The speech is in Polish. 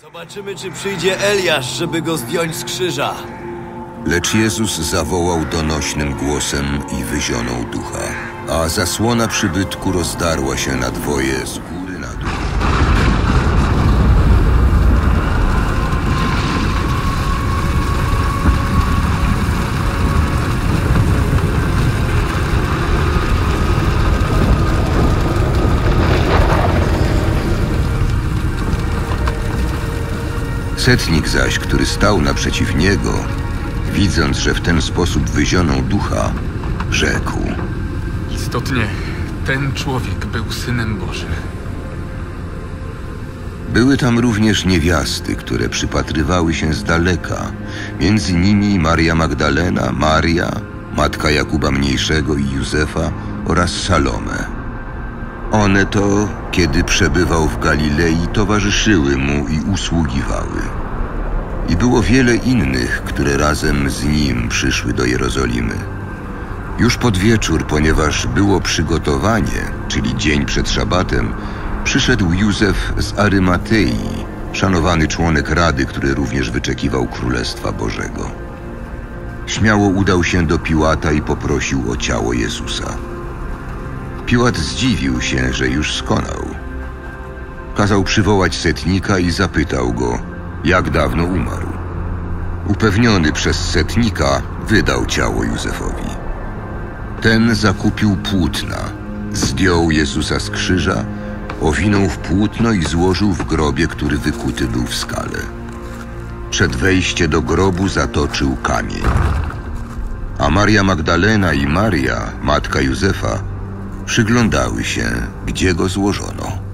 Zobaczymy, czy przyjdzie Eliasz, żeby go zdjąć z krzyża. Lecz Jezus zawołał donośnym głosem i wyzionął ducha, a zasłona przybytku rozdarła się na dwoje z góry na dół. Setnik zaś, który stał naprzeciw niego, widząc, że w ten sposób wyzionął ducha, rzekł: Istotnie, ten człowiek był Synem Bożym. Były tam również niewiasty, które przypatrywały się z daleka, między nimi Maria Magdalena, Maria, matka Jakuba Mniejszego i Józefa oraz Salome. One to, kiedy przebywał w Galilei, towarzyszyły mu i usługiwały. I było wiele innych, które razem z nim przyszły do Jerozolimy. Już pod wieczór, ponieważ było przygotowanie, czyli dzień przed szabatem, przyszedł Józef z Arymatei, szanowany członek Rady, który również wyczekiwał Królestwa Bożego. Śmiało udał się do Piłata i poprosił o ciało Jezusa. Piłat zdziwił się, że już skonał. Kazał przywołać setnika i zapytał go, jak dawno umarł. Upewniony przez setnika, wydał ciało Józefowi. Ten zakupił płótna, zdjął Jezusa z krzyża, owinął w płótno i złożył w grobie, który wykuty był w skale. Przed wejściem do grobu zatoczył kamień. A Maria Magdalena i Maria, matka Józefa, przyglądały się, gdzie go złożono.